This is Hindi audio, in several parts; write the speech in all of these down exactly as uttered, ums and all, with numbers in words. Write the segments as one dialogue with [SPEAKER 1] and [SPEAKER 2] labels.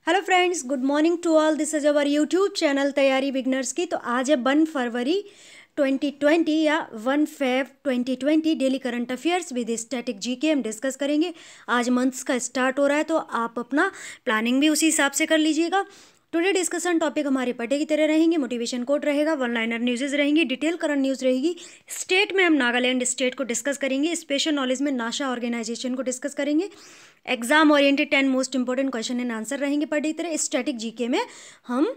[SPEAKER 1] Hello friends, good morning to all. This is our YouTube channel तैयारी बिगनर्स की। तो आज है वन फरवरी ट्वेंटी ट्वेंटी या one Feb twenty twenty. Daily current affairs with static GK हम डिस्कस करेंगे। आज मंथ्स का स्टार्ट हो रहा है तो आप अपना प्लानिंग भी उसी हिसाब से कर लीजिएगा। टुडे डिस्कशन टॉपिक हमारे पढ़े की तरह रहेंगे। मोटिवेशन कोट रहेगा, वन लाइनर न्यूज़ रहेंगी, डिटेल करंट न्यूज़ रहेगी। स्टेट में हम नागालैंड स्टेट को डिस्कस करेंगे। स्पेशल नॉलेज में नासा ऑर्गेनाइजेशन को डिस्कस करेंगे। Exam oriented ten most important question and answer रहेंगे पढ़े की तरह। स्टैटिक जीके में हम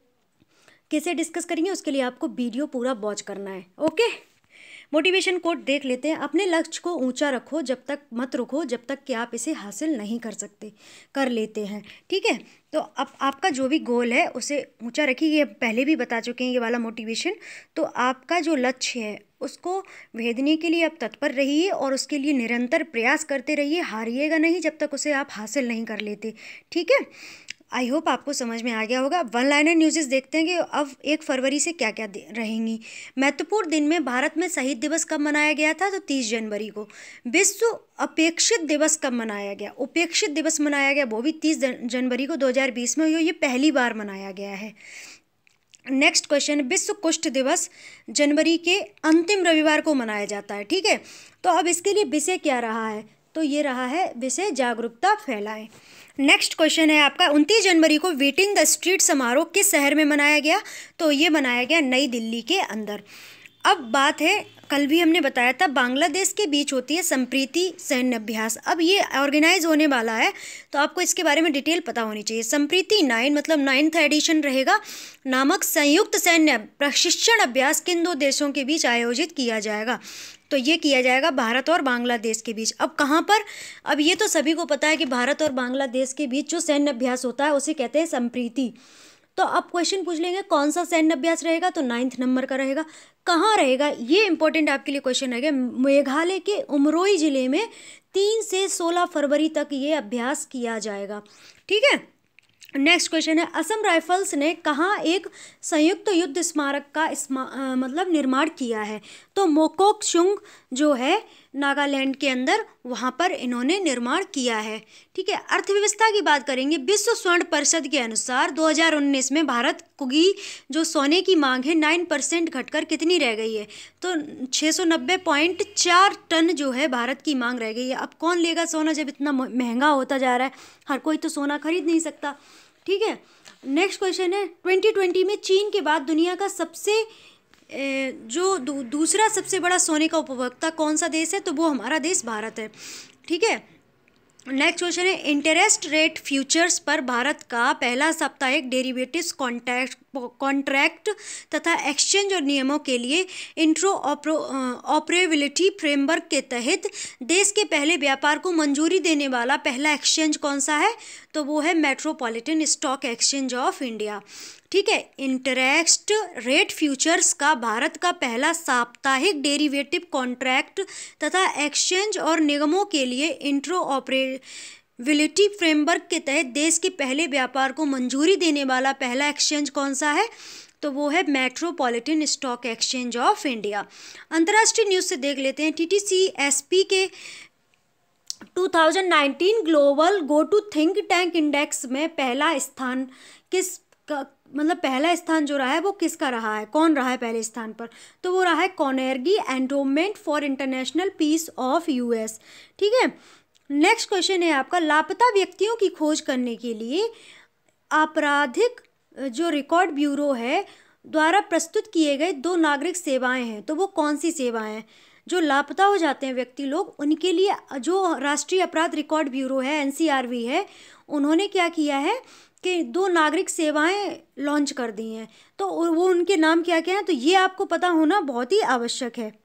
[SPEAKER 1] कैसे डिस्कस करेंगे उसके लिए आपको वीडियो पूरा वॉच करना है। ओके, मोटिवेशन कोट देख लेते हैं। अपने लक्ष्य को ऊंचा रखो, जब तक मत रुको जब तक कि आप इसे हासिल नहीं कर सकते कर लेते हैं। ठीक है, तो अब आपका जो भी गोल है उसे ऊंचा रखिए। ये पहले भी बता चुके हैं ये वाला मोटिवेशन। तो आपका जो लक्ष्य है उसको भेदने के लिए आप तत्पर रहिए और उसके लिए निरंतर प्रयास करते रहिए। हारिएगा नहीं जब तक उसे आप हासिल नहीं कर लेते। ठीक है, आई होप आपको समझ में आ गया होगा। वन लाइनर न्यूज़ देखते हैं कि अब एक फरवरी से क्या क्या रहेंगी। महत्वपूर्ण दिन में भारत में शहीद दिवस कब मनाया गया था? तो तीस जनवरी को। विश्व अपेक्षित दिवस कब मनाया गया? उपेक्षित दिवस मनाया गया, वो भी तीस जनवरी को दो हज़ार बीस में। ये पहली बार मनाया गया है। नेक्स्ट क्वेश्चन, विश्व कुष्ठ दिवस जनवरी के अंतिम रविवार को मनाया जाता है। ठीक है, तो अब इसके लिए विषय क्या रहा है? तो ये रहा है विषय जागरूकता फैलाएं। नेक्स्ट क्वेश्चन है आपका, उनतीस जनवरी को वीटिंग द स्ट्रीट समारोह किस शहर में मनाया गया? तो ये मनाया गया नई दिल्ली के अंदर। अब बात है, कल भी हमने बताया था बांग्लादेश के बीच होती है संप्रीति सैन्य अभ्यास। अब ये ऑर्गेनाइज होने वाला है तो आपको इसके बारे में डिटेल पता होनी चाहिए। संप्रीति नाइन मतलब नाइन्थ एडिशन रहेगा नामक संयुक्त सैन्य प्रशिक्षण अभ्यास किन दो देशों के बीच आयोजित किया जाएगा? तो ये किया जाएगा भारत और बांग्लादेश के बीच। अब कहाँ पर? अब ये तो सभी को पता है कि भारत और बांग्लादेश के बीच जो सैन्य अभ्यास होता है उसे कहते हैं संप्रीति। तो अब क्वेश्चन पूछ लेंगे कौन सा सैन्य अभ्यास रहेगा? तो नाइन्थ नंबर का रहेगा। कहाँ रहेगा? ये इंपॉर्टेंट आपके लिए क्वेश्चन रहेगा। मेघालय के उमरोई जिले में तीन से सोलह फरवरी तक ये अभ्यास किया जाएगा। ठीक है, नेक्स्ट क्वेश्चन है, असम राइफल्स ने कहाँ एक संयुक्त युद्ध स्मारक का स्मा, आ, मतलब निर्माण किया है? तो मोकोकचुंग जो है नागालैंड के अंदर, वहाँ पर इन्होंने निर्माण किया है। ठीक है, अर्थव्यवस्था की बात करेंगे। विश्व स्वर्ण परिषद के अनुसार दो हज़ार उन्नीस में भारत की जो सोने की मांग है नाइन परसेंट घटकर कितनी रह गई है? तो छः सौ नब्बे पॉइंट चार टन जो है भारत की मांग रह गई है। अब कौन लेगा सोना जब इतना महंगा होता जा रहा है? हर कोई तो सोना खरीद नहीं सकता। ठीक है, नेक्स्ट क्वेश्चन है, ट्वेंटी ट्वेंटी में चीन के बाद दुनिया का सबसे जो दू, दूसरा सबसे बड़ा सोने का उपभोक्ता कौन सा देश है? तो वो हमारा देश भारत है। ठीक है, नेक्स्ट क्वेश्चन है, इंटरेस्ट रेट फ्यूचर्स पर भारत का पहला साप्ताहिक डेरिवेटिव्स कॉन्ट्रैक्ट कॉन्ट्रैक्ट तथा एक्सचेंज और नियमों के लिए इंट्रो ऑपरेबिलिटी फ्रेमवर्क के तहत देश के पहले व्यापार को मंजूरी देने वाला पहला एक्सचेंज कौन सा है? तो वो है metropolitan stock exchange of India. ठीक है, इंटरेस्ट रेट फ्यूचर्स का भारत का पहला साप्ताहिक डेरिवेटिव कॉन्ट्रैक्ट तथा एक्सचेंज और निगमों के लिए इंट्रो ऑपरेबिलिटी फ्रेमवर्क के तहत देश के पहले व्यापार को मंजूरी देने वाला पहला एक्सचेंज कौन सा है? तो वो है metropolitan stock exchange of India. अंतर्राष्ट्रीय न्यूज़ से देख लेते हैं, T T C S P के two thousand nineteen global go to think tank index में पहला स्थान किस का मतलब पहला स्थान जो रहा है वो किसका रहा है? कौन रहा है पहले स्थान पर? तो वो रहा है कॉनेर्गी endowment for international peace of US. ठीक है, नेक्स्ट क्वेश्चन है आपका, लापता व्यक्तियों की खोज करने के लिए आपराधिक जो रिकॉर्ड ब्यूरो है द्वारा प्रस्तुत किए गए दो नागरिक सेवाएं हैं। तो वो कौन सी सेवाएं हैं? जो लापता हो जाते हैं व्यक्ति लोग, उनके लिए जो राष्ट्रीय अपराध रिकॉर्ड ब्यूरो है एन सी आर बी है, उन्होंने क्या किया है कि दो नागरिक सेवाएं लॉन्च कर दी हैं। तो वो उनके नाम क्या क्या हैं? तो ये आपको पता होना बहुत ही आवश्यक है।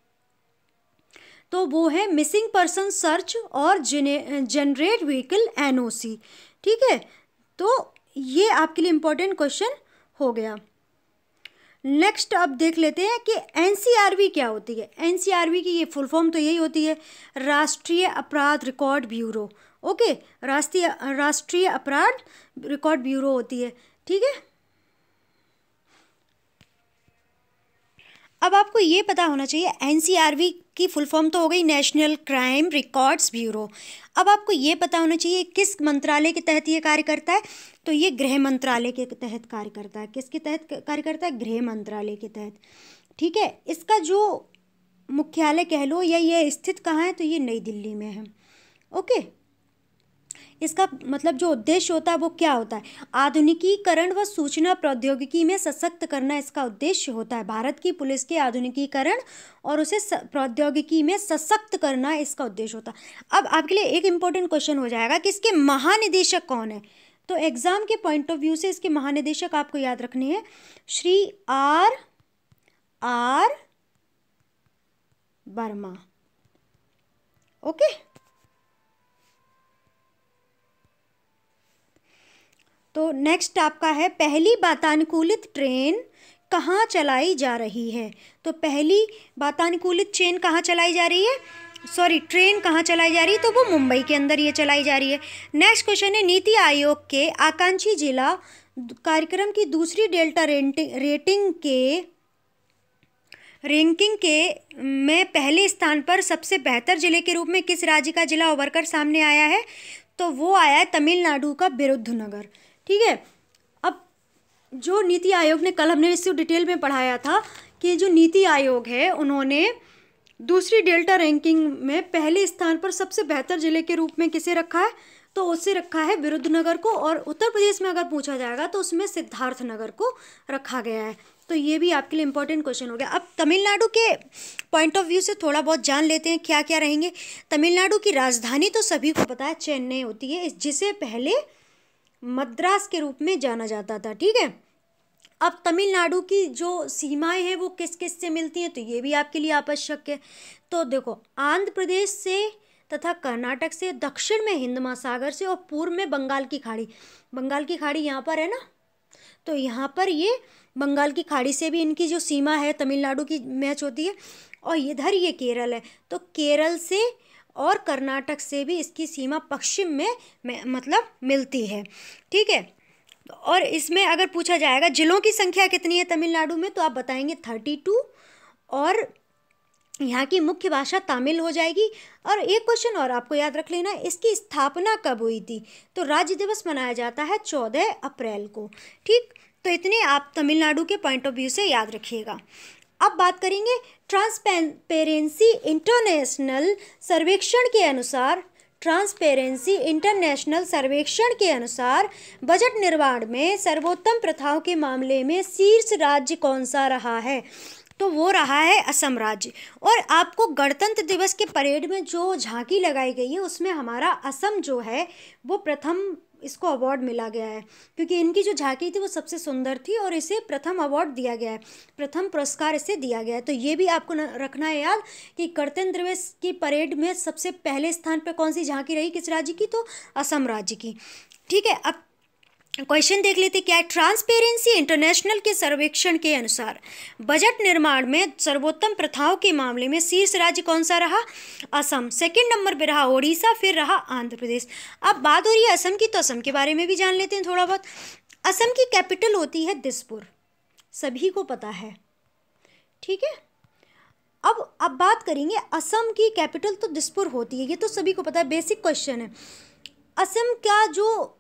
[SPEAKER 1] तो वो है मिसिंग पर्सन सर्च और generate vehicle N O C. ठीक है, तो ये आपके लिए इम्पोर्टेंट क्वेश्चन हो गया। नेक्स्ट अब देख लेते हैं कि एन सी आर बी क्या होती है। एन सी आर बी की ये फुल फॉर्म तो यही होती है, राष्ट्रीय अपराध रिकॉर्ड ब्यूरो। ओके, राष्ट्रीय राष्ट्रीय अपराध रिकॉर्ड ब्यूरो होती है। ठीक है, अब आपको ये पता होना चाहिए एनसीआरबी की फुल फॉर्म तो हो गई नेशनल क्राइम रिकॉर्ड्स ब्यूरो। अब आपको ये पता होना चाहिए किस मंत्रालय के तहत ये कार्य करता है, तो ये गृह मंत्रालय के तहत कार्य करता है। किसके तहत कार्य करता है? गृह मंत्रालय के तहत। ठीक है, इसका जो मुख्यालय कह लो या ये स्थित कहाँ है, तो ये नई दिल्ली में है। ओके, इसका मतलब जो उद्देश्य होता है वो क्या होता है? आधुनिकीकरण व सूचना प्रौद्योगिकी में सशक्त करना इसका उद्देश्य होता है। भारत की पुलिस के आधुनिकीकरण और उसे प्रौद्योगिकी में सशक्त करना इसका उद्देश्य होता है। अब आपके लिए एक इम्पोर्टेंट क्वेश्चन हो जाएगा कि इसके महानिदेशक कौन है। तो एग्जाम के पॉइंट ऑफ व्यू से इसके महानिदेशक आपको याद रखने हैं Shri R R Verma. Okay, तो नेक्स्ट आपका है पहली वातानुकूलित ट्रेन कहाँ चलाई जा रही है। तो पहली वातानुकूलित ट्रेन कहाँ चलाई जा रही है, सॉरी ट्रेन कहाँ चलाई जा रही है, तो वो मुंबई के अंदर ये चलाई जा रही है। नेक्स्ट क्वेश्चन है नीति आयोग के आकांक्षी जिला कार्यक्रम की दूसरी डेल्टा रेटिंग के रैंकिंग के में पहले स्थान पर सबसे बेहतर जिले के रूप में किस राज्य का जिला उभर कर सामने आया है, तो वो आया है तमिलनाडु का विरुद्धनगर। ठीक है, अब जो नीति आयोग ने, कल हमने इसको डिटेल में पढ़ाया था कि जो नीति आयोग है उन्होंने दूसरी डेल्टा रैंकिंग में पहले स्थान पर सबसे बेहतर जिले के रूप में किसे रखा है, तो उससे रखा है विरुद्धनगर को। और उत्तर प्रदेश में अगर पूछा जाएगा तो उसमें सिद्धार्थनगर को रखा गया है। तो ये भी आपके लिए इंपॉर्टेंट क्वेश्चन हो गया। अब तमिलनाडु के पॉइंट ऑफ व्यू से थोड़ा बहुत जान लेते हैं क्या क्या रहेंगे। तमिलनाडु की राजधानी तो सभी को पता है चेन्नई होती है, जिसे पहले मद्रास के रूप में जाना जाता था। ठीक है, अब तमिलनाडु की जो सीमाएं हैं वो किस किस से मिलती हैं, तो ये भी आपके लिए आवश्यक है। तो देखो, आंध्र प्रदेश से तथा कर्नाटक से, दक्षिण में हिंद महासागर से और पूर्व में बंगाल की खाड़ी। बंगाल की खाड़ी यहाँ पर है ना, तो यहाँ पर ये बंगाल की खाड़ी से भी इनकी जो सीमा है तमिलनाडु की मैच होती है। और इधर ये केरल है, तो केरल से और कर्नाटक से भी इसकी सीमा पश्चिम में, में मतलब मिलती है। ठीक है, और इसमें अगर पूछा जाएगा जिलों की संख्या कितनी है तमिलनाडु में, तो आप बताएंगे थर्टी टू, और यहाँ की मुख्य भाषा तमिल हो जाएगी। और एक क्वेश्चन और आपको याद रख लेना, इसकी स्थापना कब हुई थी, तो राज्य दिवस मनाया जाता है चौदह अप्रैल को। ठीक, तो इतने आप तमिलनाडु के पॉइंट ऑफ व्यू से याद रखिएगा। अब बात करेंगे ट्रांसपेरेंसी इंटरनेशनल सर्वेक्षण के अनुसार ट्रांसपेरेंसी इंटरनेशनल सर्वेक्षण के अनुसार बजट निर्माण में सर्वोत्तम प्रथाओं के मामले में शीर्ष राज्य कौन सा रहा है, तो वो रहा है असम राज्य। और आपको गणतंत्र दिवस के परेड में जो झांकी लगाई गई है उसमें हमारा असम जो है वो प्रथम, इसको अवार्ड मिला गया है क्योंकि इनकी जो झांकी थी वो सबसे सुंदर थी और इसे प्रथम अवार्ड दिया गया है, प्रथम पुरस्कार इसे दिया गया है। तो ये भी आपको रखना है याद कि गणतंत्र दिवस की परेड में सबसे पहले स्थान पर कौन सी झांकी रही, किस राज्य की, तो असम राज्य की। ठीक है, अब क्वेश्चन देख लेते क्या है। ट्रांसपेरेंसी इंटरनेशनल के सर्वेक्षण के अनुसार बजट निर्माण में सर्वोत्तम प्रथाओं के मामले में शीर्ष राज्य कौन सा रहा, असम। सेकंड नंबर पे रहा ओडिशा, फिर रहा आंध्र प्रदेश। अब बात हो रही है असम की, तो असम के बारे में भी जान लेते हैं थोड़ा बहुत। असम की कैपिटल होती है दिसपुर, सभी को पता है। ठीक है, अब अब बात करेंगे असम की कैपिटल तो दिसपुर होती है, ये तो सभी को पता है, बेसिक क्वेश्चन है। असम का जो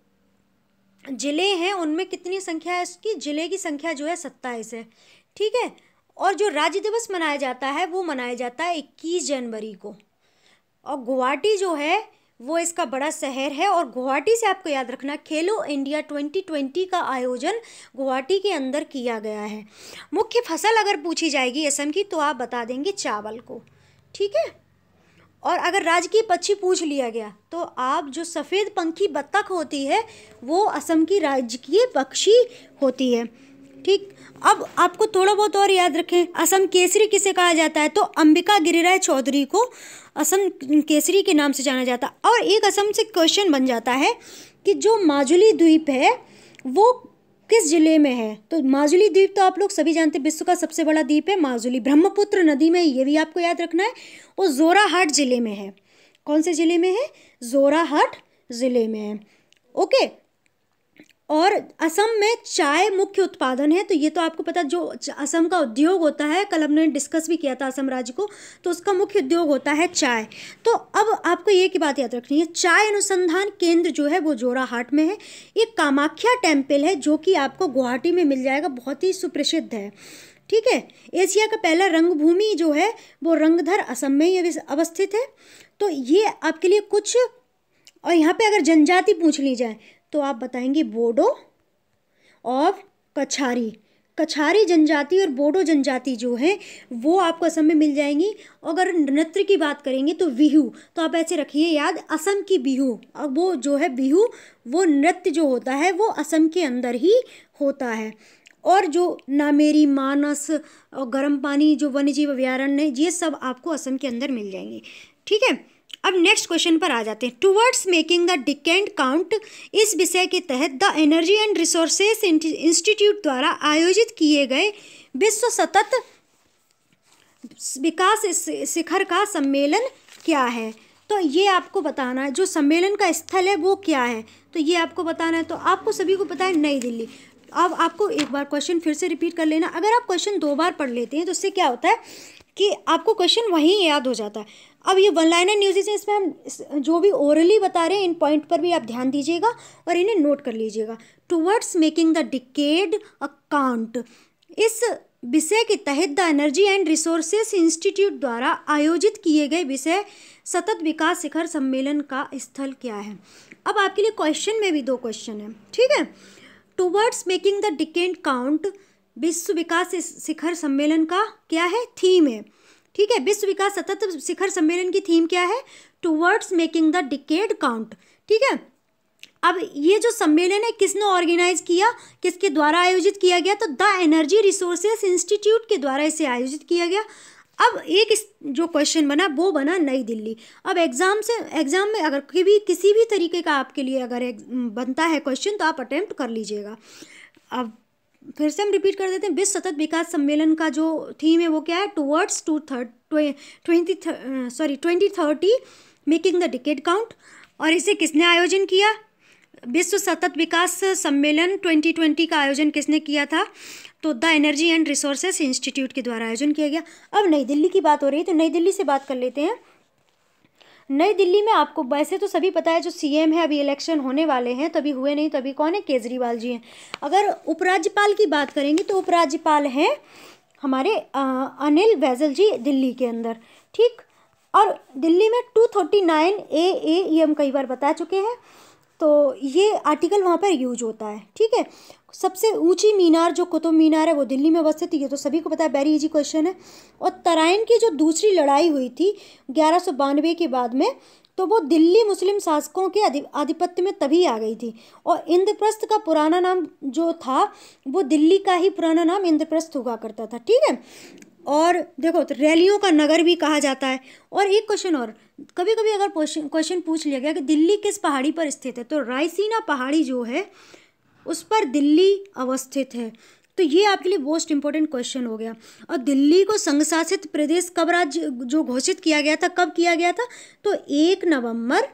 [SPEAKER 1] जिले हैं उनमें कितनी संख्या है, इसकी जिले की संख्या जो है सत्ताईस है। ठीक है, और जो राज्य दिवस मनाया जाता है वो मनाया जाता है इक्कीस जनवरी को। और गुवाहाटी जो है वो इसका बड़ा शहर है, और गुवाहाटी से आपको याद रखना खेलो इंडिया ट्वेंटी ट्वेंटी का आयोजन गुवाहाटी के अंदर किया गया है। मुख्य फसल अगर पूछी जाएगी असम की तो आप बता देंगे चावल को। ठीक है, और अगर राजकीय पक्षी पूछ लिया गया तो आप जो सफ़ेद पंखी बत्तख होती है वो असम की राजकीय पक्षी होती है। ठीक, अब आपको थोड़ा बहुत और याद रखें, असम केसरी किसे कहा जाता है, तो अंबिका गिरिराय चौधरी को असम केसरी के नाम से जाना जाता है। और एक असम से क्वेश्चन बन जाता है कि जो माजुली द्वीप है वो किस जिले में है, तो माजुली द्वीप तो आप लोग सभी जानते हैं विश्व का सबसे बड़ा द्वीप है माजुली, ब्रह्मपुत्र नदी में, ये भी आपको याद रखना है। वो जोराहाट जिले में है। कौन से जिले में है, जोराहाट जिले में है। ओके, और असम में चाय मुख्य उत्पादन है। तो ये तो आपको पता, जो असम का उद्योग होता है, कल हमने डिस्कस भी किया था असम राज्य को, तो उसका मुख्य उद्योग होता है चाय। तो अब आपको ये की बात याद रखनी है, चाय अनुसंधान केंद्र जो है वो जोराहाट में है। एक कामाख्या टेम्पल है जो कि आपको गुवाहाटी में मिल जाएगा, बहुत ही सुप्रसिद्ध है। ठीक है, एशिया का पहला रंगभूमि जो है वो रंगधर असम में ही अवस्थित है। तो ये आपके लिए कुछ, और यहाँ पे अगर जनजाति पूछ ली जाए तो आप बताएंगे बोडो और कछारी। कछारी जनजाति और बोडो जनजाति जो है वो आपको असम में मिल जाएंगी। अगर नृत्य की बात करेंगे तो बिहू, तो आप ऐसे रखिए याद, असम की बिहू, अब वो जो है बिहू, वो नृत्य जो होता है वो असम के अंदर ही होता है। और जो नामेरी, मानस और गर्म पानी जो वन्यजीव अभयारण्य, ये सब आपको असम के अंदर मिल जाएंगे। ठीक है, अब नेक्स्ट क्वेश्चन पर आ जाते हैं। Towards making the decade count, इस विषय के तहत the energy and resources institute द्वारा आयोजित किए गए विश्व सतत विकास शिखर का सम्मेलन क्या है? तो ये आपको बताना है, जो सम्मेलन का स्थल है वो क्या है, तो ये आपको बताना है। तो आपको सभी को पता है नई दिल्ली। अब आपको एक बार क्वेश्चन फिर से रिपीट कर लेना। अगर आप क्वेश्चन दो बार पढ़ लेते हैं तो उससे क्या होता है कि आपको क्वेश्चन वहीं याद हो जाता है। अब ये वन लाइनर न्यूज़ है, इसमें हम जो भी ओरली बता रहे हैं इन पॉइंट पर भी आप ध्यान दीजिएगा और इन्हें नोट कर लीजिएगा। Towards making the decade account, इस विषय के तहत the energy and resources institute द्वारा आयोजित किए गए विषय सतत विकास शिखर सम्मेलन का स्थल क्या है? अब आपके लिए क्वेश्चन में भी दो क्वेश्चन है। ठीक है, towards making the decade count, विश्व विकास शिखर सम्मेलन का क्या है? थीम है। ठीक है, विश्व विकास सतत शिखर सम्मेलन की थीम क्या है? Towards making the decade count. ठीक है, अब ये जो सम्मेलन है किसने ऑर्गेनाइज किया, किसके द्वारा आयोजित किया गया? तो द एनर्जी रिसोर्सेस इंस्टीट्यूट के द्वारा इसे आयोजित किया गया। अब एक जो क्वेश्चन बना वो बना नई दिल्ली। अब एग्जाम से एग्जाम में अगर कभी किसी भी तरीके का आपके लिए अगर बनता है क्वेश्चन तो आप अटेम्प्ट कर लीजिएगा। अब फिर से हम रिपीट कर देते हैं, विश्व सतत विकास सम्मेलन का जो थीम है वो क्या है? Towards two third twenty sorry twenty thirty making the decade count. और इसे किसने आयोजन किया? विश्व सतत विकास सम्मेलन ट्वेंटी ट्वेंटी का आयोजन किसने किया था? तो the energy and resources institute के द्वारा आयोजन किया गया। अब नई दिल्ली की बात हो रही है तो नई दिल्ली से बात कर लेते हैं। नई दिल्ली में आपको वैसे तो सभी पता है, जो सीएम है अभी इलेक्शन होने वाले हैं, तभी हुए नहीं, तभी कौन है? केजरीवाल जी हैं। अगर उपराज्यपाल की बात करेंगे तो उपराज्यपाल हैं हमारे आ, अनिल बैजल जी दिल्ली के अंदर। ठीक, और दिल्ली में टू थर्टी नाइन ए ए ये हम कई बार बता चुके हैं, तो ये आर्टिकल वहाँ पर यूज होता है। ठीक है, सबसे ऊंची मीनार जो कुतुब मीनार है वो दिल्ली में अवस्थित है, ये तो सभी को पता है, वेरी इजी क्वेश्चन है। और तराइन की जो दूसरी लड़ाई हुई थी ग्यारह सौ बानवे के बाद में, तो वो दिल्ली मुस्लिम शासकों के आधिपत्य में तभी आ गई थी। और इंद्रप्रस्थ का पुराना नाम जो था वो दिल्ली का ही पुराना नाम इंद्रप्रस्थ हुआ करता था। ठीक है, और देखो तो रैलियों का नगर भी कहा जाता है। और एक क्वेश्चन और, कभी कभी अगर क्वेश्चन पूछ लिया गया कि दिल्ली किस पहाड़ी पर स्थित है, तो रायसीना पहाड़ी जो है उस पर दिल्ली अवस्थित है। तो ये आपके लिए मोस्ट इंपॉर्टेंट क्वेश्चन हो गया। और दिल्ली को संघ शासित प्रदेश कब राज्य जो घोषित किया गया था, कब किया गया था? तो एक नवंबर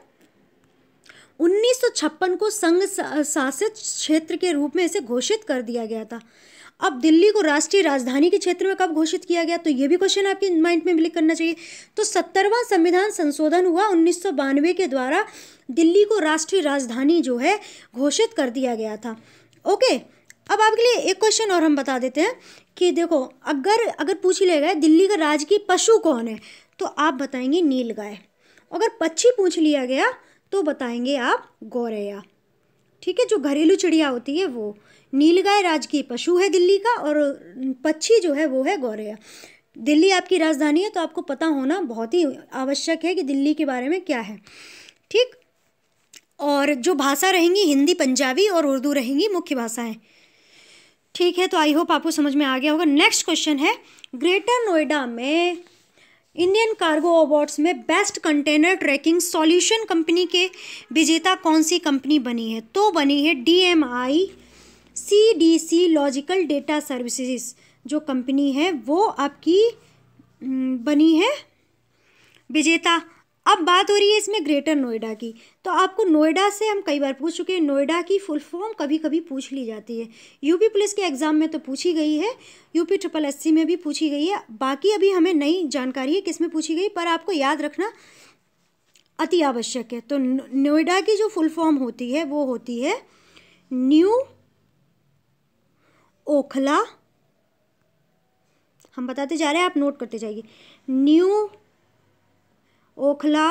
[SPEAKER 1] उन्नीस सौ छप्पन को संघ शासित क्षेत्र के रूप में इसे घोषित कर दिया गया था। अब दिल्ली को राष्ट्रीय राजधानी के क्षेत्र में कब घोषित किया गया? तो ये भी क्वेश्चन आपके माइंड में क्लिक करना चाहिए। तो सत्तरवां संविधान संशोधन हुआ उन्नीस सौ बानवे के द्वारा, दिल्ली को राष्ट्रीय राजधानी जो है घोषित कर दिया गया था। ओके, अब आपके लिए एक क्वेश्चन और हम बता देते हैं कि देखो, अगर अगर पूछ लिया गया दिल्ली का राजकीय पशु कौन है, तो आप बताएंगे नीलगाय। अगर पक्षी पूछ लिया गया तो बताएंगे आप गौरैया। ठीक है, जो घरेलू चिड़िया होती है वो। नीलगाय राजकीय पशु है दिल्ली का, और पक्षी जो है वो है गौरैया। दिल्ली आपकी राजधानी है तो आपको पता होना बहुत ही आवश्यक है कि दिल्ली के बारे में क्या है। ठीक, और जो भाषा रहेंगी हिंदी, पंजाबी और उर्दू रहेंगी मुख्य भाषाएं। ठीक है, तो आई होप आपको समझ में आ गया होगा। नेक्स्ट क्वेश्चन है, ग्रेटर नोएडा में इंडियन कार्गो अवार्ड्स में best container tracking solution company के विजेता कौन सी कंपनी बनी है? तो बनी है D M I C D C logical data services जो कंपनी है वो आपकी बनी है विजेता। अब बात हो रही है इसमें ग्रेटर नोएडा की, तो आपको नोएडा से हम कई बार पूछ चुके हैं, नोएडा की फुल फॉर्म कभी कभी पूछ ली जाती है। यूपी पुलिस के एग्ज़ाम में तो पूछी गई है, यूपी ट्रिपल एस सी में भी पूछी गई है, बाकी अभी हमें नई जानकारी है किस में पूछी गई, पर आपको याद रखना अति आवश्यक है। तो नोएडा की जो फुल फॉर्म होती है वो होती है न्यू ओखला, हम बताते जा रहे हैं, आप नोट करते जाइए, new Okhla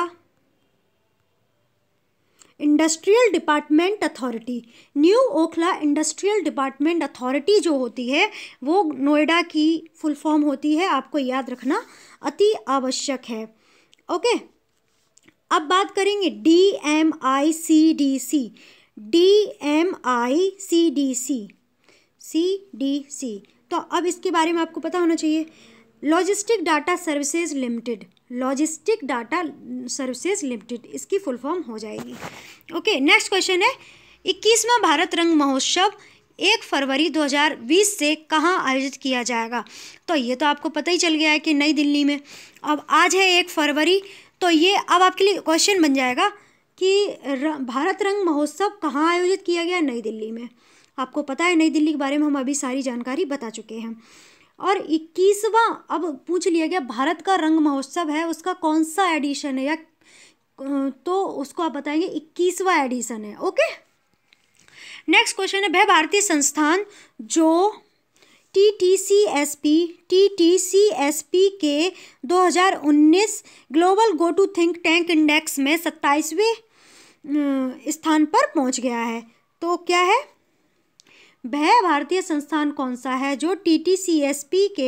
[SPEAKER 1] industrial department authority. New Okhla industrial department authority जो होती है वो नोएडा की फुल फॉर्म होती है, आपको याद रखना अति आवश्यक है। ओके, अब बात करेंगे D M I C D C, D M I C D C, C D C, तो अब इसके बारे में आपको पता होना चाहिए। Logistic data services limited, logistic data services limited, इसकी फुल फॉर्म हो जाएगी। ओके, नेक्स्ट क्वेश्चन है इक्कीसवां भारत रंग महोत्सव एक फरवरी दो हज़ार बीस से कहाँ आयोजित किया जाएगा। तो ये तो आपको पता ही चल गया है कि नई दिल्ली में। अब आज है एक फरवरी, तो ये अब आपके लिए क्वेश्चन बन जाएगा कि भारत रंग महोत्सव कहाँ आयोजित किया गया, नई दिल्ली में। आपको पता है नई दिल्ली के बारे में हम अभी सारी जानकारी बता चुके हैं। और इक्कीसवां अब पूछ लिया गया भारत का रंग महोत्सव है, उसका कौन सा एडिशन है, या तो उसको आप बताएंगे इक्कीसवां एडिशन है। ओके, नेक्स्ट क्वेश्चन है वह भारतीय संस्थान जो T T C S P T T C S P के दो हज़ार उन्नीस global go to think tank index में सत्ताईसवें स्थान पर पहुंच गया है। तो क्या है वह भारतीय संस्थान कौन सा है जो T T C S P के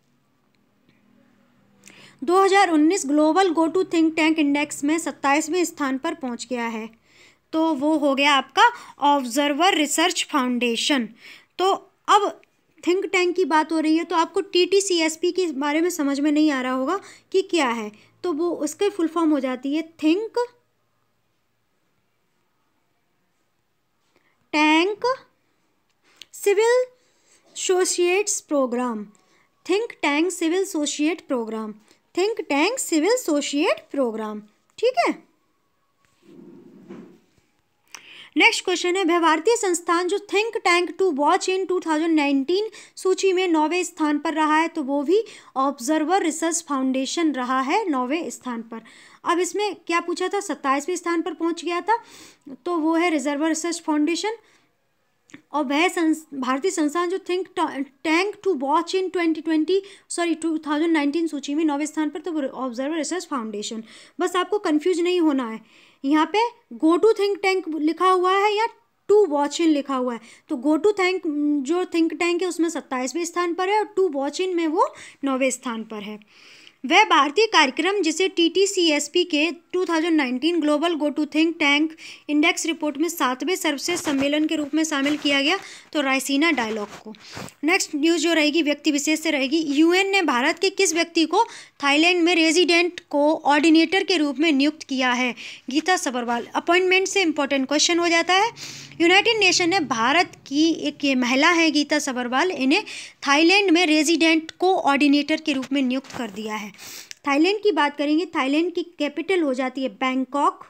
[SPEAKER 1] दो हज़ार उन्नीस global go to think tank index में सत्ताईसवें स्थान पर पहुंच गया है। तो वो हो गया आपका ऑब्जर्वर रिसर्च फाउंडेशन। तो अब थिंक टैंक की बात हो रही है, तो आपको T T C S P के बारे में समझ में नहीं आ रहा होगा कि क्या है, तो वो उसके फुल फॉर्म हो जाती है think tank civil associates programme, think tank civil associate programme, think tank civil associate programme, ठीक है। नेक्स्ट क्वेश्चन है वह भारतीय संस्थान जो think tank to watch in दो हज़ार उन्नीस सूची में नौवें स्थान पर रहा है, तो वो भी ऑब्जर्वर रिसर्च फाउंडेशन रहा है नौवें स्थान पर। अब इसमें क्या पूछा था, सत्ताईसवें स्थान पर पहुंच गया था, तो वो है रिजर्वर रिसर्च फाउंडेशन। और वह संस, भारतीय संस्थान जो think tank to watch in twenty twenty sorry दो हज़ार उन्नीस सूची में नौवें स्थान पर, तो वो ऑब्जर्वर रिसर्च फाउंडेशन। बस आपको कंफ्यूज नहीं होना है, यहाँ पे गो टू थिंक टैंक लिखा हुआ है या टू वॉच इन लिखा हुआ है। तो गो टू थिंक जो थिंक टैंक है उसमें सत्ताईसवें स्थान पर है, और टू वॉच इन में वो नौवें स्थान पर है। वह भारतीय कार्यक्रम जिसे T T C S P के दो हज़ार उन्नीस global go to think tank index report में सातवें सर्वश्रेष्ठ सम्मेलन के रूप में शामिल किया गया, तो रायसीना डायलॉग को। नेक्स्ट न्यूज़ जो रहेगी व्यक्ति विशेष से रहेगी। यूएन ने भारत के किस व्यक्ति को थाईलैंड में रेजिडेंट को ऑर्डिनेटर के रूप में नियुक्त किया है, गीता सब्रवाल। अपॉइंटमेंट से इंपॉर्टेंट क्वेश्चन हो जाता है। यूनाइटेड नेशन ने भारत की एक ये महिला है गीता सब्रवाल, इन्हें थाईलैंड में रेजिडेंट को ऑर्डिनेटर के रूप में नियुक्त कर दिया है। थाईलैंड की बात करेंगे, थाईलैंड की कैपिटल हो जाती है बैंकॉक,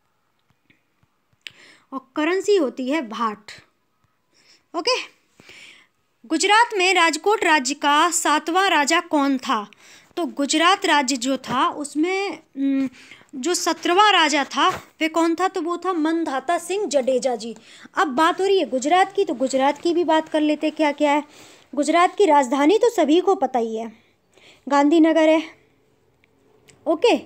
[SPEAKER 1] और करेंसी होती है भाट। ओके, गुजरात में राजकोट राज्य का सातवां राजा कौन था। तो गुजरात राज्य जो था उसमें जो सत्रहवां राजा था वे कौन था, तो वो था मनधाता सिंह जडेजा जी। अब बात हो रही है गुजरात की, तो गुजरात की भी बात कर लेते क्या क्या है। गुजरात की राजधानी तो सभी को पता ही है, गांधीनगर है। ओके,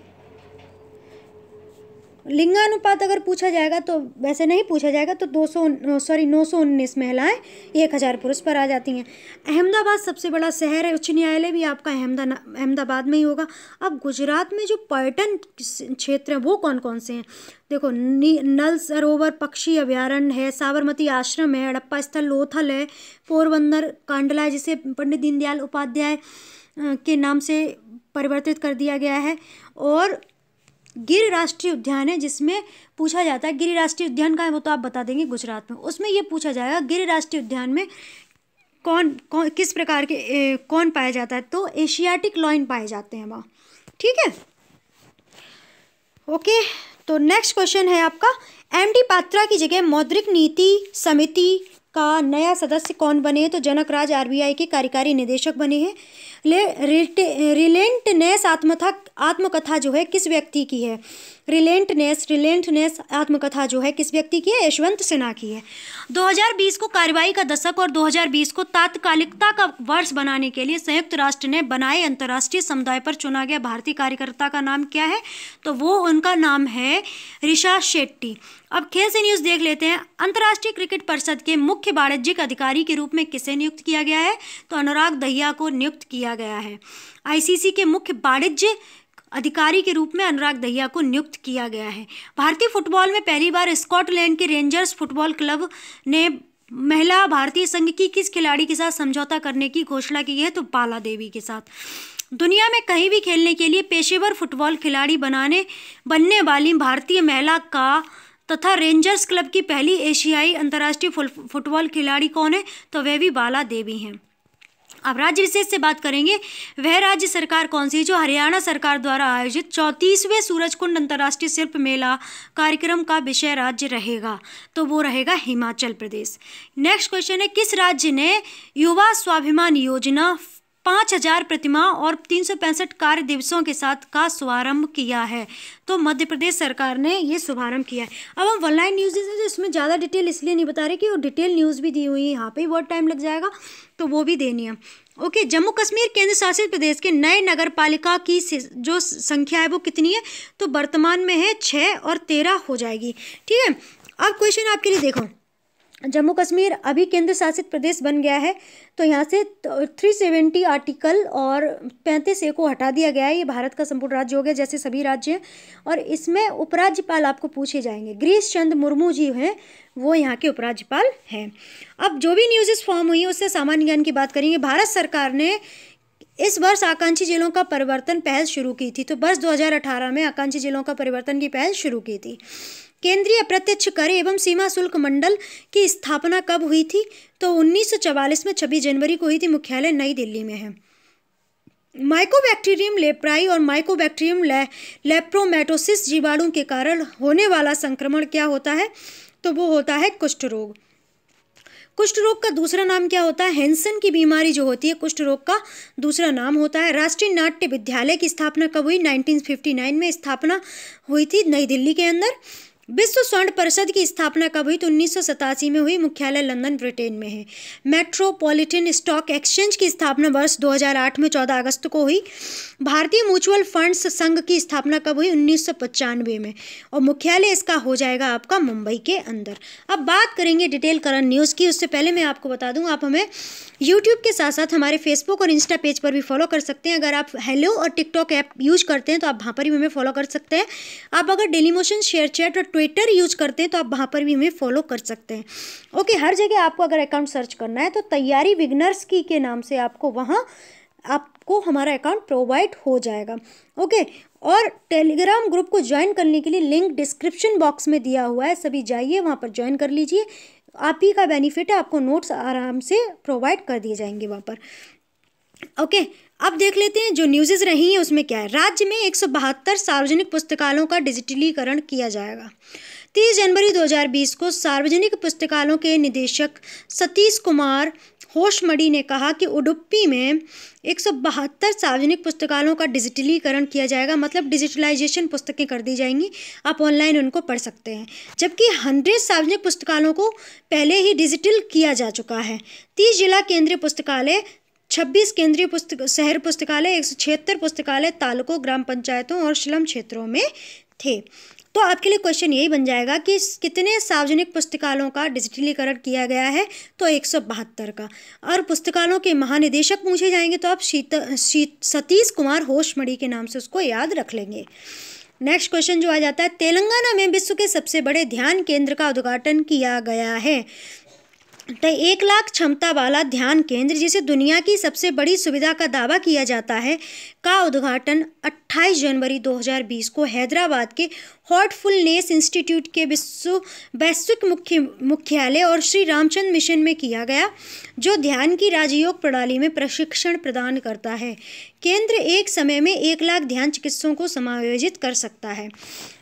[SPEAKER 1] लिंगानुपात अगर पूछा जाएगा तो वैसे नहीं पूछा जाएगा, तो दो सौ सॉरी नौ सौ उन्नीस महिलाएं एक हज़ार पुरुष पर आ जाती हैं। अहमदाबाद सबसे बड़ा शहर है, उच्च न्यायालय भी आपका अहमदा अहमदाबाद में ही होगा। अब गुजरात में जो पर्यटन क्षेत्र हैं वो कौन कौन से हैं, देखो नल सरोवर पक्षी अभ्यारण्य है, साबरमती आश्रम है, हड़प्पा स्थल लोथल है, पोरबंदर कांडला है जिसे पंडित दीनदयाल उपाध्याय के नाम से परिवर्तित कर दिया गया है, और गिर राष्ट्रीय उद्यान है जिसमें पूछा जाता है गिर राष्ट्रीय उद्यान का है, वो तो आप बता देंगे गुजरात में। उसमें ये पूछा जाएगा गिर राष्ट्रीय उद्यान में कौन कौन किस प्रकार के ए, कौन पाया जाता है, तो एशियाटिक लॉयन पाए जाते हैं वहाँ, ठीक है। ओके, तो नेक्स्ट क्वेश्चन है आपका, एमडी पात्रा की जगह मौद्रिक नीति समिति का नया सदस्य कौन बने? तो जनक राज आरबीआई के कार्यकारी निदेशक बने हैं। रिलेंटनेस आत्मकथा आत्मकथा जो है किस व्यक्ति की है? रिलेंटनेस रिलेंटनेस आत्मकथा जो है किस व्यक्ति की है? यशवंत सिन्हा की है। दो हज़ार बीस को कार्रवाई का दशक और दो हज़ार बीस को तात्कालिकता का वर्ष बनाने के लिए संयुक्त राष्ट्र ने बनाए अंतर्राष्ट्रीय समुदाय पर चुना गया भारतीय कार्यकर्ता का नाम क्या है? तो वो उनका नाम है ऋषा शेट्टी। अब खेल से न्यूज़ देख लेते हैं। अंतर्राष्ट्रीय क्रिकेट परिषद के मुख्य वाणिज्यिक अधिकारी के रूप में किसे नियुक्त किया गया है? तो अनुराग दहिया को नियुक्त किया गया है। आईसीसी के मुख्य वाणिज्य अधिकारी के रूप में अनुराग दहिया को नियुक्त किया गया है। भारतीय फुटबॉल में पहली बार स्कॉटलैंड के रेंजर्स फुटबॉल क्लब ने महिला भारतीय संघ की किस खिलाड़ी के साथ समझौता करने की घोषणा की है? तो बाला देवी के साथ। दुनिया में कहीं भी खेलने के लिए पेशेवर फुटबॉल खिलाड़ी बनाने बनने वाली भारतीय महिला का तथा रेंजर्स क्लब की पहली एशियाई अंतर्राष्ट्रीय फुटबॉल खिलाड़ी कौन है? तो वह भी बाला देवी हैं। अब राज्य विशेष से बात करेंगे। वह राज्य सरकार कौन सी है जो हरियाणा सरकार द्वारा आयोजित चौंतीसवें सूरजकुंड अंतर्राष्ट्रीय शिल्प मेला कार्यक्रम का विषय राज्य रहेगा? तो वो रहेगा हिमाचल प्रदेश। नेक्स्ट क्वेश्चन है, किस राज्य ने युवा स्वाभिमान योजना पाँच हजार प्रतिमा और तीन सौ पैंसठ कार्य दिवसों के साथ का शुभारंभ किया है? तो मध्य प्रदेश सरकार ने ये शुभारंभ किया है। अब हम ऑनलाइन न्यूज़ है तो इसमें ज़्यादा डिटेल इसलिए नहीं बता रहे कि वो डिटेल न्यूज़ भी दी हुई है, यहाँ पे बहुत टाइम लग जाएगा तो वो भी देनी है। ओके, जम्मू कश्मीर केंद्र शासित प्रदेश के नए नगर पालिका की जो संख्या है वो कितनी है? तो वर्तमान में है छः और तेरह हो जाएगी। ठीक है, अब क्वेश्चन आपके लिए देखो, जम्मू कश्मीर अभी केंद्र शासित प्रदेश बन गया है तो यहाँ से तीन सौ सत्तर आर्टिकल और पैंतीस ए को हटा दिया गया है। ये भारत का संपूर्ण राज्य हो गया जैसे सभी राज्य हैं और इसमें उपराज्यपाल आपको पूछे जाएंगे। गिरीश चंद्र मुर्मू जी हैं वो यहाँ के उपराज्यपाल हैं। अब जो भी न्यूज़ फॉर्म हुई है उससे सामान्य ज्ञान की बात करेंगे। भारत सरकार ने इस वर्ष आकांक्षी जिलों का परिवर्तन पहल शुरू की थी। तो वर्ष दो हज़ार अठारह में आकांक्षी जिलों का परिवर्तन की पहल शुरू की थी। केंद्रीय अप्रत्यक्ष कर एवं सीमा शुल्क मंडल की स्थापना कब हुई थी? तो उन्नीस सौ चवालीस में छब्बीस जनवरी को हुई थी। मुख्यालय नई दिल्ली में है। माइकोबैक्टीरियम लेप्राई और माइकोबैक्टीरियम ले, लेप्रोमेटोसिस जीवाणु के कारण होने वाला संक्रमण क्या होता है? तो वो होता है कुष्ठ रोग। कुष्ठ रोग का दूसरा नाम क्या होता है? हैंसन की बीमारी जो होती है कुष्ठ रोग का दूसरा नाम होता है। राष्ट्रीय नाट्य विद्यालय की स्थापना कब हुई? उन्नीस सौ उनसठ में स्थापना हुई थी नई दिल्ली के अंदर। विश्व स्वर्ण परिषद की स्थापना कब हुई? तो उन्नीस सौ सतासी में हुई। मुख्यालय लंदन ब्रिटेन में है। मेट्रोपॉलिटन स्टॉक एक्सचेंज की स्थापना वर्ष दो हज़ार आठ में चौदह अगस्त को हुई। भारतीय म्यूचुअल फंड्स संघ की स्थापना कब हुई? उन्नीस सौ पचानवे में और मुख्यालय इसका हो जाएगा आपका मुंबई के अंदर। अब बात करेंगे डिटेल करंट न्यूज़ की। उससे पहले मैं आपको बता दूं आप हमें यूट्यूब के साथ साथ हमारे फेसबुक और इंस्टा पेज पर भी फॉलो कर सकते हैं। अगर आप हेलो और टिकटॉक ऐप यूज करते हैं तो आप वहाँ पर भी हमें फॉलो कर सकते हैं। आप अगर डेली मोशन, शेयर चैट और ट्विटर यूज करते हैं तो आप वहाँ पर भी हमें फॉलो कर सकते हैं। ओके, हर जगह आपको अगर अकाउंट सर्च करना है तो तैयारी बिगनर्स की के नाम से आपको वहाँ आपको हमारा अकाउंट प्रोवाइड हो जाएगा। ओके, और टेलीग्राम ग्रुप को ज्वाइन करने के लिए लिंक डिस्क्रिप्शन बॉक्स में दिया हुआ है, सभी जाइए वहाँ पर ज्वाइन कर लीजिए। आप ही का बेनिफिट है, आपको नोट्स आराम से प्रोवाइड कर दिए जाएंगे वहाँ पर। ओके, अब देख लेते हैं जो न्यूज़ रही हैं उसमें क्या है। राज्य में एक सौ बहत्तर सार्वजनिक पुस्तकालयों का डिजिटलीकरण किया जाएगा। तीस जनवरी दो हज़ार बीस को सार्वजनिक पुस्तकालयों के निदेशक सतीश कुमार होशमड़ी ने कहा कि उडुपी में एक सौ बहत्तर सार्वजनिक पुस्तकालयों का डिजिटलीकरण किया जाएगा, मतलब डिजिटलाइजेशन पुस्तकें कर दी जाएंगी, आप ऑनलाइन उनको पढ़ सकते हैं। जबकि हंड्रेड सार्वजनिक पुस्तकालयों को पहले ही डिजिटल किया जा चुका है। तीस जिला केंद्रीय पुस्तकालय, छब्बीस केंद्रीय पुस्तक शहर पुस्तकालय, एक सौ छिहत्तर पुस्तकालय तालुकों, ग्राम पंचायतों और स्लम क्षेत्रों में थे। तो आपके लिए क्वेश्चन यही बन जाएगा कि कितने सार्वजनिक पुस्तकालयों का डिजिटलीकरण किया गया है? तो एक सौ बहत्तर का। और पुस्तकालयों के महानिदेशक पूछे जाएंगे तो आप शीत सतीश कुमार होशमड़ी के नाम से उसको याद रख लेंगे। नेक्स्ट क्वेश्चन जो आ जाता है, तेलंगाना में विश्व के सबसे बड़े ध्यान केंद्र का उद्घाटन किया गया है। तो एक लाख क्षमता वाला ध्यान केंद्र, जिसे दुनिया की सबसे बड़ी सुविधा का दावा किया जाता है, का उद्घाटन अट्ठाईस जनवरी दो हज़ार बीस को हैदराबाद के हार्टफुलनेस इंस्टीट्यूट के विश्व वैश्विक मुख्य मुख्यालय और श्री रामचंद्र मिशन में किया गया, जो ध्यान की राजयोग प्रणाली में प्रशिक्षण प्रदान करता है। केंद्र एक समय में एक लाख ध्यान चिकित्सकों को समायोजित कर सकता है।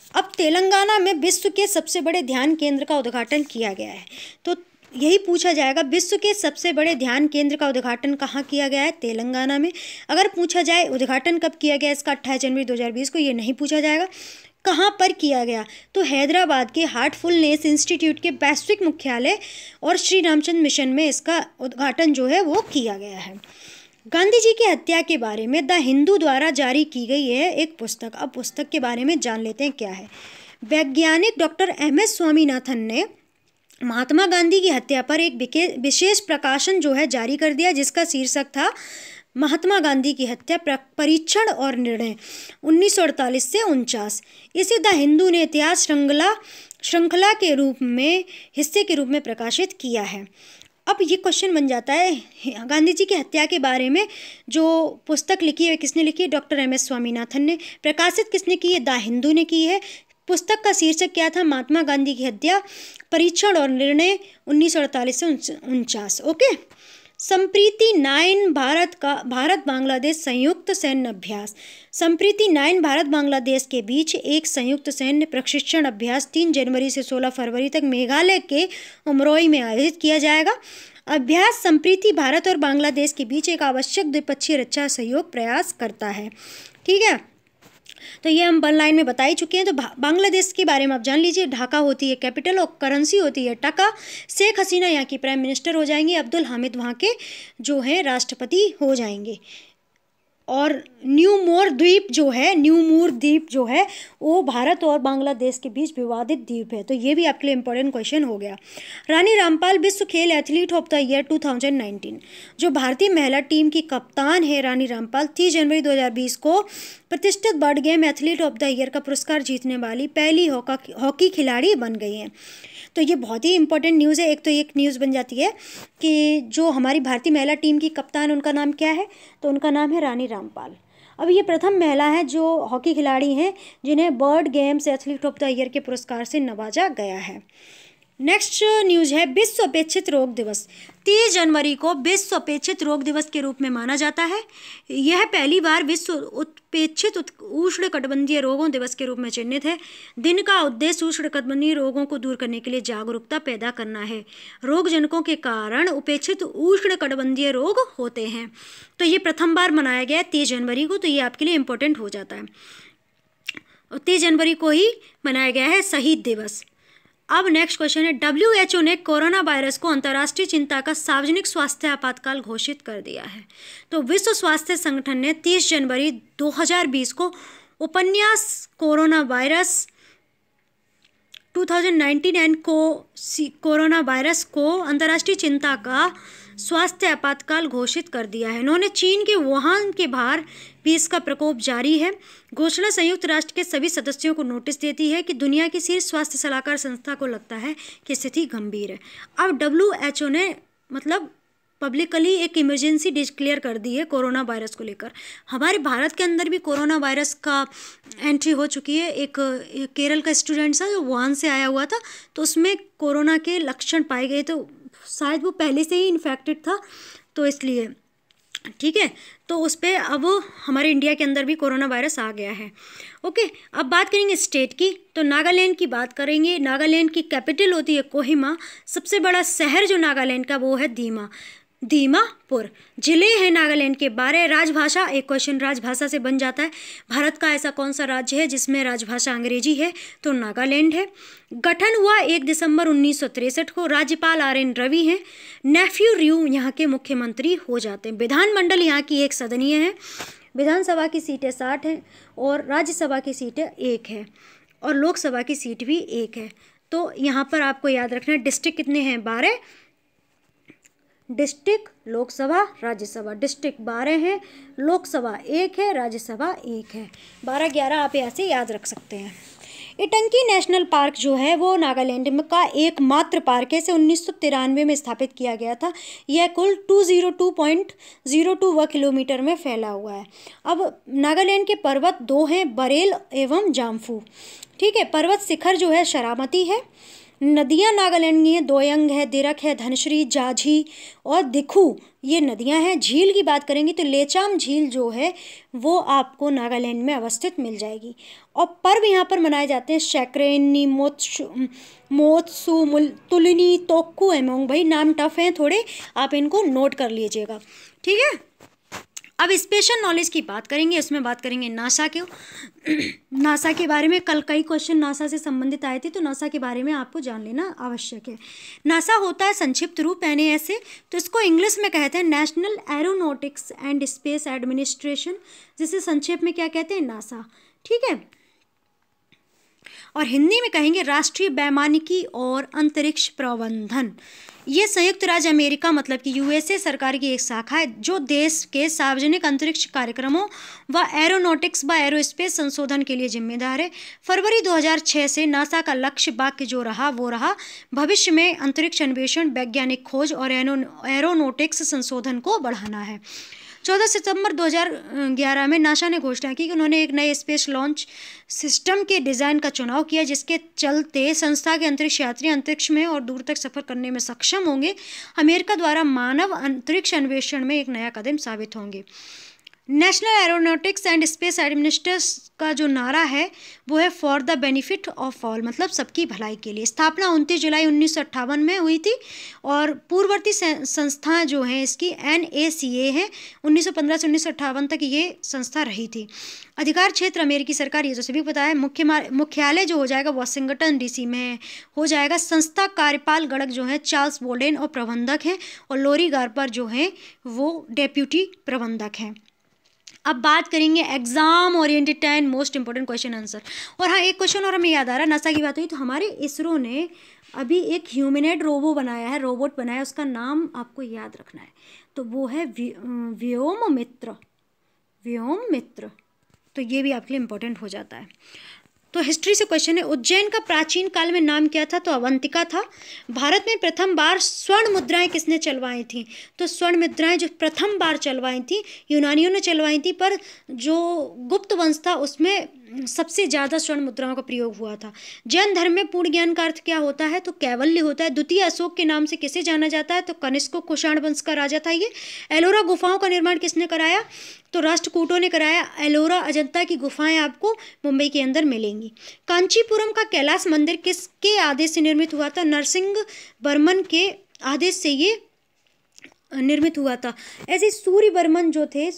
[SPEAKER 1] अब तेलंगाना में विश्व के सबसे बड़े ध्यान केंद्र का उद्घाटन किया गया है। तो यही पूछा जाएगा, विश्व के सबसे बड़े ध्यान केंद्र का उद्घाटन कहाँ किया गया है? तेलंगाना में। अगर पूछा जाए उद्घाटन कब किया गया इसका, अट्ठाईस जनवरी दो हज़ार बीस को, ये नहीं पूछा जाएगा। कहाँ पर किया गया? तो हैदराबाद के हार्टफुलनेस इंस्टीट्यूट के वैश्विक मुख्यालय और श्री रामचंद्र मिशन में इसका उद्घाटन जो है वो किया गया है। गांधी जी की हत्या के बारे में द हिंदू द्वारा जारी की गई है एक पुस्तक। अब पुस्तक के बारे में जान लेते हैं क्या है। वैज्ञानिक डॉक्टर एम एस स्वामीनाथन ने महात्मा गांधी की हत्या पर एक विशेष प्रकाशन जो है जारी कर दिया, जिसका शीर्षक था महात्मा गांधी की हत्या परीक्षण और निर्णय उन्नीस सौ अड़तालीस से उनचास। इसे द हिंदू ने इतिहास श्रृंखला श्रृंखला के रूप में हिस्से के रूप में प्रकाशित किया है। अब ये क्वेश्चन बन जाता है, गांधी जी की हत्या के बारे में जो पुस्तक लिखी है किसने लिखी है? डॉक्टर एम एस स्वामीनाथन ने। प्रकाशित किसने की है? द हिंदू ने की है। पुस्तक का शीर्षक क्या था? महात्मा गांधी की हत्या परीक्षण और निर्णय उन्नीस सौ अड़तालीस से उनचास। ओके। संप्रीति नाइन भारत का भारत बांग्लादेश संयुक्त सैन्य अभ्यास। संप्रीति नाइन भारत बांग्लादेश के बीच एक संयुक्त सैन्य प्रशिक्षण अभ्यास तीन जनवरी से सोलह फरवरी तक मेघालय के उमरोई में आयोजित किया जाएगा। अभ्यास संप्रीति भारत और बांग्लादेश के बीच एक आवश्यक द्विपक्षीय रक्षा सहयोग प्रयास करता है। ठीक है, तो ये हम वन लाइन में बता ही चुके हैं। तो बांग्लादेश के बारे में आप जान लीजिए, ढाका होती है कैपिटल और करेंसी होती है टका। शेख हसीना यहाँ की प्राइम मिनिस्टर हो जाएंगी, अब्दुल हामिद वहाँ के जो है राष्ट्रपति हो जाएंगे। और न्यू मोर द्वीप जो है न्यू मोर द्वीप जो है वो भारत और बांग्लादेश के बीच विवादित द्वीप है। तो ये भी आपके लिए इंपॉर्टेंट क्वेश्चन हो गया। रानी रामपाल विश्व खेल एथलीट ऑफ द ईयर दो हज़ार उन्नीस। जो भारतीय महिला टीम की कप्तान है रानी रामपाल, तीस जनवरी दो हज़ार बीस को प्रतिष्ठित world game athlete of the year का पुरस्कार जीतने वाली पहली हॉकी खिलाड़ी बन गई हैं। तो ये बहुत ही इंपॉर्टेंट न्यूज़ है। एक तो एक न्यूज़ बन जाती है कि जो हमारी भारतीय महिला टीम की कप्तान उनका नाम क्या है? तो उनका नाम है रानी रामपाल। अब ये प्रथम महिला है जो हॉकी खिलाड़ी हैं जिन्हें world games athlete of the year के पुरस्कार से नवाजा गया है। नेक्स्ट न्यूज़ है विश्व अपेक्षित रोग दिवस। तीस जनवरी को विश्व अपेक्षित रोग दिवस के रूप में माना जाता है। यह पहली बार विश्व उपेक्षित उष्णकटिबंधीय रोगों दिवस के रूप में चिन्हित है। दिन का उद्देश्य उष्णकटिबंधीय रोगों को दूर करने के लिए जागरूकता पैदा करना है। रोगजनकों के कारण उपेक्षित उष्णकटिबंधीय रोग होते हैं। तो ये प्रथम बार मनाया गया है तीस जनवरी को, तो ये आपके लिए इम्पोर्टेंट हो जाता है। तीस जनवरी को ही मनाया गया है शहीद दिवस। अब नेक्स्ट क्वेश्चन है, डब्ल्यू एच ओ ने कोरोना वायरस को अंतर्राष्ट्रीय चिंता का सार्वजनिक स्वास्थ्य आपातकाल घोषित कर दिया है। तो विश्व स्वास्थ्य संगठन ने तीस जनवरी दो हज़ार बीस को उपन्यास कोरोना वायरस दो हज़ार उन्नीस एंड को कोरोना वायरस को अंतर्राष्ट्रीय चिंता का स्वास्थ्य आपातकाल घोषित कर दिया है। इन्होंने चीन के वुहान के बाहर भी इसका प्रकोप जारी है। घोषणा संयुक्त राष्ट्र के सभी सदस्यों को नोटिस देती है कि दुनिया की शीर्ष स्वास्थ्य सलाहकार संस्था को लगता है कि स्थिति गंभीर है। अब डब्ल्यू एच ओ ने मतलब पब्लिकली एक इमरजेंसी डिक्लेयर कर दी है कोरोना वायरस को लेकर। हमारे भारत के अंदर भी कोरोना वायरस का एंट्री हो चुकी है। एक केरल का स्टूडेंट था जो वुहान से आया हुआ था, तो उसमें कोरोना के लक्षण पाए गए, तो शायद वो पहले से ही इन्फेक्टेड था, तो इसलिए ठीक है। तो उस पर अब हमारे इंडिया के अंदर भी कोरोना वायरस आ गया है। ओके, अब बात करेंगे स्टेट की, तो नागालैंड की बात करेंगे। नागालैंड की कैपिटल होती है कोहिमा। सबसे बड़ा शहर जो नागालैंड का वो है दीमा दीमापुर। जिले हैं नागालैंड के बारह। राजभाषा, एक क्वेश्चन राजभाषा से बन जाता है। भारत का ऐसा कौन सा राज्य है जिसमें राजभाषा अंग्रेजी है? तो नागालैंड है। गठन हुआ एक दिसंबर उन्नीस सौ तिरसठ को। राज्यपाल आर एन रवि हैं। नेफ्यू रियू यहाँ के मुख्यमंत्री हो जाते हैं। विधानमंडल यहाँ की एक सदनीय है। विधानसभा की सीटें साठ हैं और राज्यसभा की सीटें एक है और लोकसभा की सीट भी एक है। तो यहाँ पर आपको याद रखना है डिस्ट्रिक्ट कितने हैं? बारह डिस्ट्रिक्ट, लोकसभा, राज्यसभा। डिस्ट्रिक्ट बारह है, लोकसभा एक है, राज्यसभा एक है। बारह ग्यारह आप यहाँ से याद रख सकते हैं। इटंकी नेशनल पार्क जो है वो नागालैंड में का एकमात्र पार्क है। इसे उन्नीस सौ तिरानवे में स्थापित किया गया था। यह कुल दो सौ दो पॉइंट शून्य दो किलोमीटर में फैला हुआ है। अब नागालैंड के पर्वत दो हैं, बरेल एवं जाम्फू। ठीक है, पर्वत शिखर जो है शरामती है नदियाँ नागालैंड की हैं, दोयंग है, दिरक है, धनश्री, जाझी और दिखू, ये नदियाँ हैं। झील की बात करेंगे तो लेचाम झील जो है वो आपको नागालैंड में अवस्थित मिल जाएगी। और पर्व यहाँ पर मनाए जाते हैं शैक्रेनी, मोत्सु मोत्सु मुल तुलिनी, तोक्कू एमोंग। भाई नाम टफ हैं थोड़े, आप इनको नोट कर लीजिएगा, ठीक है। अब स्पेशल नॉलेज की बात करेंगे, इसमें बात करेंगे नासा के नासा के बारे में। कल कई क्वेश्चन नासा से संबंधित आए थे, तो नासा के बारे में आपको जान लेना आवश्यक है। नासा होता है संक्षिप्त रूप एन ए एस ए, तो इसको इंग्लिश में कहते हैं National Aeronautics and Space Administration, जिसे संक्षेप में क्या कहते हैं, नासा, ठीक है। और हिंदी में कहेंगे राष्ट्रीय वैमानिकी और अंतरिक्ष प्रबंधन। ये संयुक्त राज्य अमेरिका मतलब कि यूएसए सरकार की एक शाखा है जो देश के सार्वजनिक अंतरिक्ष कार्यक्रमों व एरोनॉटिक्स व एरोस्पेस संशोधन के लिए जिम्मेदार है। फरवरी दो हज़ार छह से नासा का लक्ष्य वाक्य जो रहा वो रहा भविष्य में अंतरिक्ष अन्वेषण, वैज्ञानिक खोज और एरोनॉटिक्स संशोधन को बढ़ाना है। चौदह सितंबर दो हज़ार ग्यारह में नासा ने घोषणा की कि उन्होंने एक नए स्पेस लॉन्च सिस्टम के डिज़ाइन का चुनाव किया जिसके चलते संस्था के अंतरिक्ष यात्री अंतरिक्ष में और दूर तक सफ़र करने में सक्षम होंगे। अमेरिका द्वारा मानव अंतरिक्ष अन्वेषण में एक नया कदम साबित होंगे। National Aeronautics and Space Administration का जो नारा है वो है for the benefit of all, मतलब सबकी भलाई के लिए। स्थापना उनतीस जुलाई उन्नीस सौ अट्ठावन में हुई थी और पूर्ववर्ती संस्थाएं जो हैं इसकी एन ए सी ए है, उन्नीस सौ पंद्रह से उन्नीस सौ अट्ठावन तक ये संस्था रही थी। अधिकार क्षेत्र अमेरिकी सरकार, ये तो सभी को पता है। मुख्य मुख्यालय जो हो जाएगा वाशिंगटन डीसी में हो जाएगा। संस्था कार्यपाल गणक जो है चार्ल्स बोल्डेन और प्रबंधक हैं, और लोरी गार्पर जो हैं वो डेप्यूटी प्रबंधक हैं। अब बात करेंगे exam oriented ten most important question answer. और हाँ, एक क्वेश्चन और हमें याद आ रहा है, नासा की बात हुई तो हमारे इसरो ने अभी एक ह्यूमनॉइड रोबो बनाया है, रोबोट बनाया है, उसका नाम आपको याद रखना है, तो वो है व्योम मित्र, व्योम मित्र। तो ये भी आपके लिए इम्पोर्टेंट हो जाता है। तो हिस्ट्री से क्वेश्चन है, उज्जैन का प्राचीन काल में नाम क्या था, तो अवंतिका था। भारत में प्रथम बार स्वर्ण मुद्राएं किसने चलवाई थी, तो स्वर्ण मुद्राएं जो प्रथम बार चलवाई थी यूनानियों ने चलवाई थी, पर जो गुप्त वंश था उसमें सबसे ज़्यादा स्वर्ण मुद्राओं का प्रयोग हुआ था। जैन धर्म में पूर्ण ज्ञान का अर्थ क्या होता है, तो कैवल्य होता है। द्वितीय अशोक के नाम से किसे जाना जाता है, तो कनिष्क कुषाण वंश का राजा था ये। एलोरा गुफाओं का निर्माण किसने कराया, तो राष्ट्रकूटों ने कराया। एलोरा अजंता की गुफाएं आपको मुंबई के अंदर मिलेंगी। कांचीपुरम का कैलाश मंदिर किसके आदेश से निर्मित हुआ था, नरसिंह वर्मन के आदेश से ये निर्मित हुआ था। ऐसे सूर्य वर्मन जो थे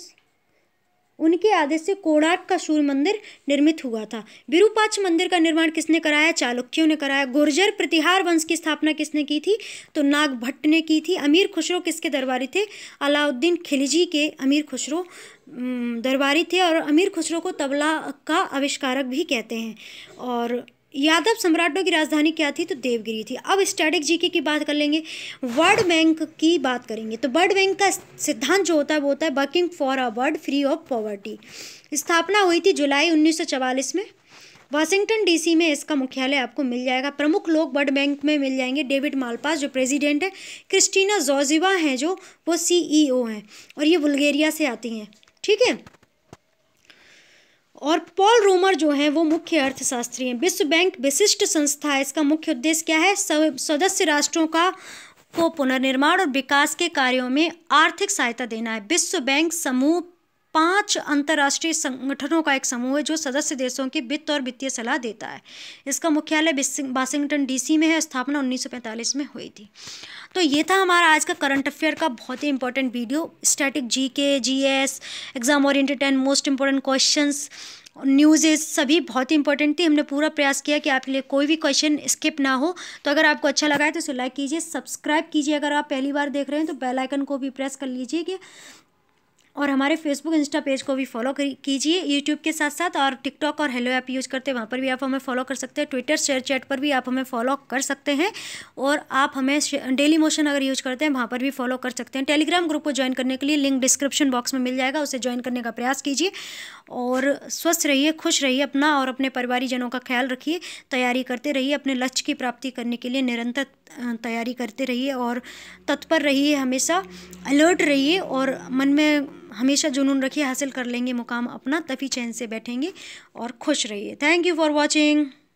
[SPEAKER 1] उनके आदेश से कोणार्क का सूर्य मंदिर निर्मित हुआ था। विरूपाक्ष मंदिर का निर्माण किसने कराया, चालुक्यों ने कराया। गुर्जर प्रतिहार वंश की स्थापना किसने की थी, तो नागभट्ट ने की थी। अमीर खुसरो किसके दरबारी थे, अलाउद्दीन खिलजी के अमीर खुसरो दरबारी थे, और अमीर खुसरो को तबला का आविष्कारक भी कहते हैं। और यादव सम्राटों की राजधानी क्या थी, तो देवगिरी थी। अब स्टैटिक जीके की बात कर लेंगे, वर्ल्ड बैंक की बात करेंगे। तो वर्ल्ड बैंक का सिद्धांत जो होता है वो होता है working for a world free of poverty. स्थापना हुई थी जुलाई उन्नीस सौ चवालीस में। वाशिंगटन डीसी में इसका मुख्यालय आपको मिल जाएगा। प्रमुख लोग वर्ल्ड बैंक में मिल जाएंगे, डेविड मालपास जो प्रेसिडेंट है, क्रिस्टीना जॉर्जिवा हैं जो वो सीईओ हैं, और ये बुल्गारिया से आती हैं, ठीक है। और पॉल रोमर जो है वो मुख्य अर्थशास्त्री हैं। विश्व बैंक विशिष्ट संस्था है, इसका मुख्य उद्देश्य क्या है, सदस्य राष्ट्रों का को पुनर्निर्माण और विकास के कार्यों में आर्थिक सहायता देना है। विश्व बैंक समूह पांच अंतर्राष्ट्रीय संगठनों का एक समूह है जो सदस्य देशों की वित्त और वित्तीय सलाह देता है। इसका मुख्यालय वाशिंगटन डीसी में है। स्थापना उन्नीस सौ पैंतालीस में हुई थी। तो ये था हमारा आज का करंट अफेयर का बहुत ही important video. Static GK, GS, exam oriented and most important questions, newses सभी बहुत ही इंपॉर्टेंट थी। हमने पूरा प्रयास किया कि आपके लिए कोई भी क्वेश्चन स्किप ना हो। तो अगर आपको अच्छा लगा है तो इसे लाइक कीजिए, सब्सक्राइब कीजिए। अगर आप पहली बार देख रहे हैं तो बेल आइकन को भी प्रेस कर लीजिए, और हमारे फेसबुक इंस्टा पेज को भी फॉलो कीजिए यूट्यूब के साथ साथ। और टिकटॉक और हेलो ऐप यूज़ करते हैं, वहाँ पर भी आप हमें फॉलो कर सकते हैं। ट्विटर शेयर चैट पर भी आप हमें फॉलो कर सकते हैं, और आप हमें डेली मोशन अगर यूज़ करते हैं वहाँ पर भी फॉलो कर सकते हैं। टेलीग्राम ग्रुप को ज्वाइन करने के लिए लिंक डिस्क्रिप्शन बॉक्स में मिल जाएगा, उसे ज्वाइन करने का प्रयास कीजिए। और स्वस्थ रहिए, खुश रहिए, अपना और अपने परिवारीजनों का ख्याल रखिए, तैयारी करते रहिए, अपने लक्ष्य की प्राप्ति करने के लिए निरंतर तैयारी करते रहिए, और तत्पर रहिए, हमेशा अलर्ट रहिए, और मन में हमेशा जुनून रखिए, हासिल कर लेंगे मुकाम अपना, तभी चैन से बैठेंगे और खुश रहिए। Thank you for watching.